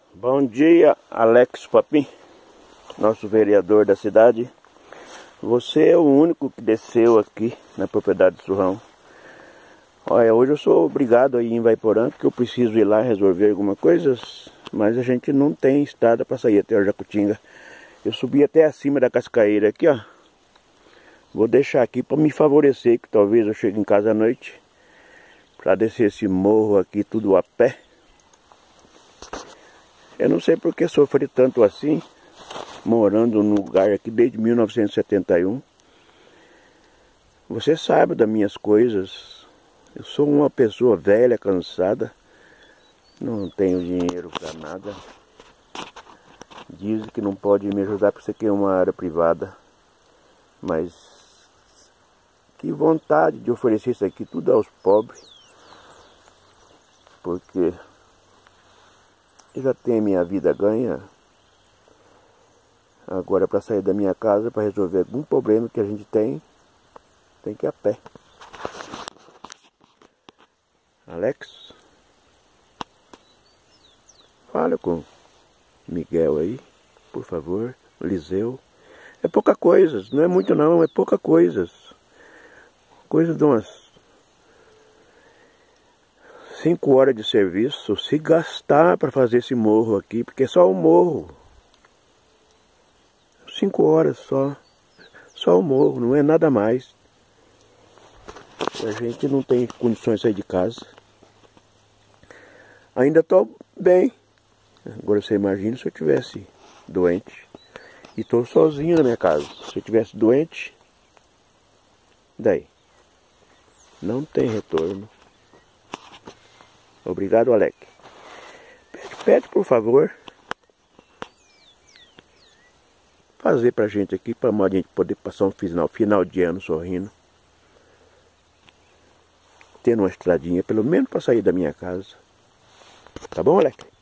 Bom dia, Alex Papim, nosso vereador da cidade. Você é o único que desceu aqui na propriedade do Surrão. Olha, hoje eu sou obrigado a ir em Vaiporã, porque eu preciso ir lá resolver alguma coisa, mas a gente não tem estrada para sair até o Jacutinga. Eu subi até acima da cascaeira aqui, ó. Vou deixar aqui para me favorecer, que talvez eu chegue em casa à noite, para descer esse morro aqui tudo a pé. Eu não sei porque sofri tanto assim, morando num lugar aqui desde 1971. Você sabe das minhas coisas. Eu sou uma pessoa velha, cansada. Não tenho dinheiro para nada. Dizem que não pode me ajudar porque isso aqui é uma área privada. Mas que vontade de oferecer isso aqui tudo aos pobres. Porque eu já tenho minha vida ganha. Agora, para sair da minha casa, para resolver algum problema que a gente tem que ir a pé. Alex, fala com Miguel aí, por favor. Liseu. É pouca coisa, não é muito não, é pouca coisa. Coisa de umas 5 horas de serviço, se gastar para fazer esse morro aqui, porque é só um morro. 5 horas só o morro, não é nada mais. A gente não tem condições de sair de casa. Ainda estou bem. Agora você imagina se eu tivesse doente. E estou sozinho na minha casa. Se eu tivesse doente, daí? Não tem retorno. Obrigado, Alex. Pede por favor. Fazer pra gente aqui, pra a gente poder passar um final de ano sorrindo. Tendo uma estradinha, pelo menos para sair da minha casa. Tá bom, Alex?